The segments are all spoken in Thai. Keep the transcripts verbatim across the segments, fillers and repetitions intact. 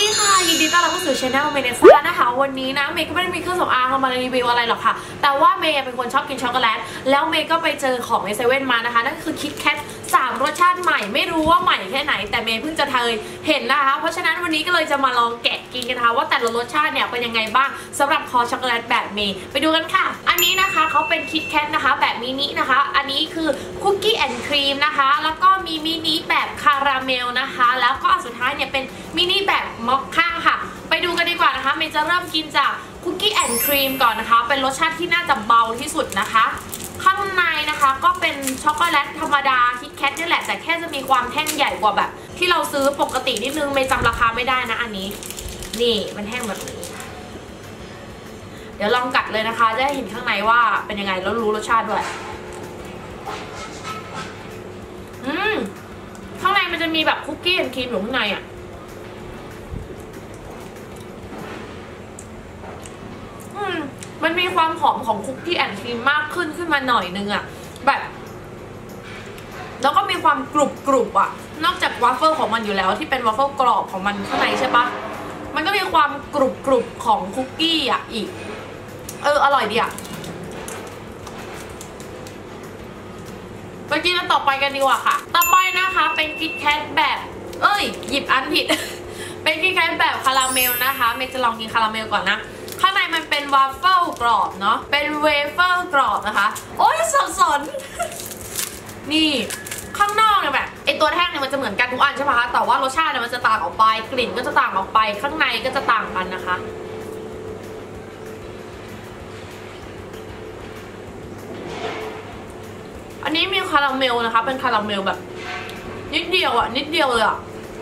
ดีค่ะยินดีต้อนรับเข้าสู่ช anel เมเนซ่านะคะวันนี้นะเมย์ก็ไม่ได้มีเครื่องสำอางมารีวิวอะไรหรอกค่ะแต่ว่าเมย์เป็นคนชอบกินช็อกโกแลตแล้วเมย์ก็ไปเจอของในเซเว่นมานะคะนั่นคือคิดแคทสามรสชาติใหม่ไม่รู้ว่าใหม่แค่ไหนแต่เมย์เพิ่งจะเคยเห็นนะคะเพราะฉะนั้นวันนี้ก็เลยจะมาลองแกะกินกันนะคะว่าแต่ละรสชาติเนี่ยเป็นยังไงบ้างสำหรับคอช็อกโกแลตแบบเมย์ไปดูกันค่ะอันนี้นะคะเขาเป็นคิดแคทนะคะแบบมินินะคะอันนี้คือคุกกี้แอนด์ครีมนะคะแล้วก็มีมินิแบบคาราเมลนะคะแล้วก็อันสุดท้ายเนี่ยเป็นมินิแบบมอคค่าค่ะไปดูกันดีกว่านะคะเมย์จะเริ่มกินจากคุกกี้แอนด์ครีมก่อนนะคะเป็นรสชาติที่น่าจะเบาที่สุดนะคะข้างในนะคะก็เป็นช็อกโกแลตธรรมดาคิดแคทนี่แหละแต่แค่จะมีความแท่งใหญ่กว่าแบบที่เราซื้อปกตินิดนึงเมย์จำราคาไม่ได้นะอันนี้นี่มันแท่งแบบนี้เดี๋ยวลองกัดเลยนะคะจะได้เห็นข้างในว่าเป็นยังไงแล้วรู้รสชาติด้วยอืมข้างในมันจะมีแบบคุกกี้แอนด์ครีมอยู่ข้างในอ่ะอืมมันมีความหอมของคุกกี้แอนด์ครีมมากขึ้นขึ้นมาหน่อยนึงอ่ะแบบแล้วก็มีความกรุบกรุบอ่ะนอกจากวาฟเฟิลของมันอยู่แล้วที่เป็นวาฟเฟิลกรอบของมันข้างในใช่ปะมันก็มีความกรุบกรุบของคุกกี้อ่ะอีกเอออร่อยดีอ่ะไปกินอันต่อไปกันดีกว่าค่ะต่อไปนะคะเป็นคิดแคทแบบเอ้ยหยิบอันผิด เป็นคิดแคทแบบคาราเมลนะคะเมย์จะลองกินคาราเมลก่อนนะข้างในมันเป็นวาฟเฟิลกรอบเนาะเป็นเวเฟอร์กรอบนะคะโอ้ยสับสน นี่ข้างนอกเนี่ยแบบไอตัวแท่งเนี่ยมันจะเหมือนกันทุกอันใช่ไหมคะแต่ว่ารสชาติเนี่ยมันจะต่างออกไปกลิ่นก็จะต่างออกไปข้างในก็จะต่างกันนะคะอันนี้มีคาราเมลนะคะเป็นคาราเมลแบบนิดเดียวอ่ะนิดเดียวเลยอ่ะ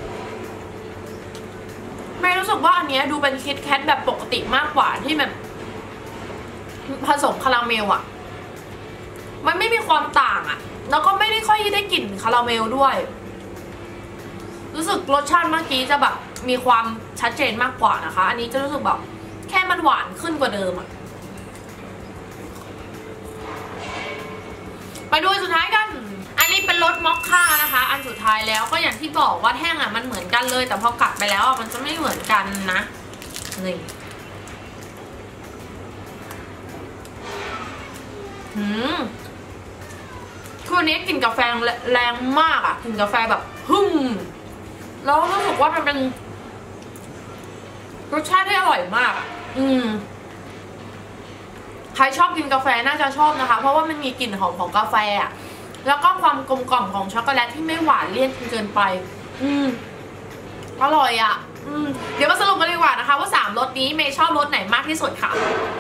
ไม่รู้สึกว่าอันนี้ดูเป็นคิดแคทแบบปกติมากกว่าที่แบบผสมคาราเมลอ่ะมันไม่มีความต่างอ่ะแล้วก็ไม่ได้ค่อยได้กลิ่นคาราเมลด้วยรู้สึกรสชาติเมื่อกี้จะแบบมีความชัดเจนมากกว่านะคะอันนี้จะรู้สึกแบบแค่มันหวานขึ้นกว่าเดิมอ่ะไปดูสุดท้ายกันอันนี้เป็นรสมอคค่านะคะอันสุดท้ายแล้วก็อย่างที่บอกว่าแท่งอ่ะมันเหมือนกันเลยแต่พอกัดไปแล้วอ่ะมันจะไม่เหมือนกันนะนี่หืมคืออันนี้กลิ่นกาแฟแรงมากอ่ะกลิ่นกาแฟแบบหึ่มแล้วรู้สึกว่ามันเป็นรสชาติที่อร่อยมากอืมใครชอบกินกาแฟน่าจะชอบนะคะเพราะว่ามันมีกลิ่นหอมของกาแฟอ่ะแล้วก็ความกลมกล่อมของช็อกโกแลตที่ไม่หวานเลี่ยนเกินไปอืมอร่อยอ่ะอืมเดี๋ยวมาสรุปกันดีกว่านะคะว่าสามรสนี้เมย์ชอบรสไหนมากที่สุดค่ะ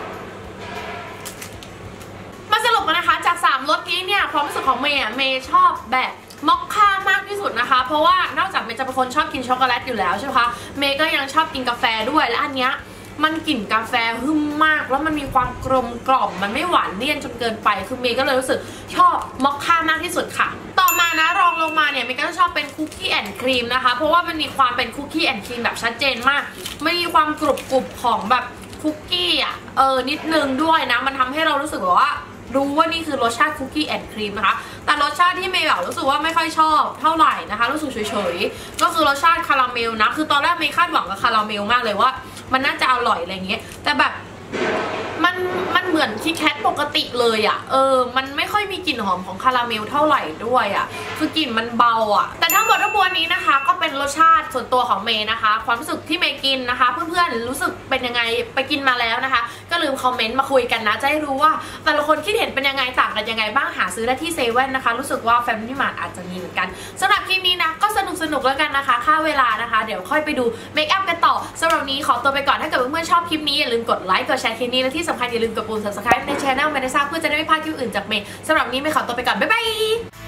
มาสรุปกันนะคะจากสามรสนี้เนี่ยความรู้สึกของเมย์เมย์ชอบแบบมอคค่ามากที่สุดนะคะเพราะว่านอกจากเมย์จะเป็นคนชอบกินช็อกโกแลตอยู่แล้วใช่ไหมคะเมย์ก็ยังชอบกินกาแฟด้วยและอันเนี้ยมันกลิ่นกาแฟหึ่มมากแล้วมันมีความกลมกล่อมมันไม่หวานเลี่ยนจนเกินไปคือเมย์ก็เลยรู้สึกชอบมอคค่ามากที่สุดค่ะต่อมานะรองลงมาเนี่ยเมย์ก็ชอบเป็นคุกกี้แอนด์ครีมนะคะเพราะว่ามันมีความเป็นคุกกี้แอนด์ครีมแบบชัดเจนมากไม่มีความกรุบกรุบของแบบคุกกี้อ่ะเออนิดนึงด้วยนะมันทำให้เรารู้สึกว่ารู้ว่านี่คือรสชาติคุกกี้แอนด์ครีมนะคะแต่รสชาติที่เมย์แบบรู้สึกว่าไม่ค่อยชอบเท่าไหร่นะคะรู้สึกเฉยๆก็คือรสชาติคาราเมลนะคือตอนแรกเมย์คาดหวังกับคาราเมลมากเลยว่ามันน่าจะอร่อยอะไรเงี้ยแต่แบบมันมันเหมือนคิดแคทปกติเลยอ่ะเออมันไม่ค่อยมีกลิ่นหอมของคาราเมลเท่าไหร่ด้วยอ่ะคือกลิ่นมันเบาอ่ะแต่ทั้งหมดทั้งมวลนี้นะคะก็เป็นรสชาติส่วนตัวของเมย์นะคะความรู้สึกที่เมย์กินนะคะเพื่อนๆรู้สึกเป็นยังไงไปกินมาแล้วนะคะก็ลืมคอมเมนต์มาคุยกันนะจะได้รู้ว่าแต่ละคนคิดเห็นเป็นยังไงต่างกันยังไงบ้างหาซื้อได้ที่เซเว่นนะคะรู้สึกว่าแฟมิลี่มาร์ทอาจจะมีเหมือนกันสำหรับคลิปนี้นะก็สนุกสนุกแล้วกันนะคะค่าเวลานะคะเดี๋ยวค่อยไปดูเมคอัพกันต่อสำหรับนี้ขอตัวไปก่อนถ้าเกิดเพื่อนๆชอบคลิปนี้อย่าลืมกดไลค์กดแชร์คลิปนี้และที่สำคัญอย่าลืมกดปุ่ม ซับสไครบ์ ใน channel เมเนซ่าเพื่อจะได้ไม่พลาดคลิปอื่นจากเมย์สำหรับนี้เมย์ขอตัวไปก่อนบ๊ายบาย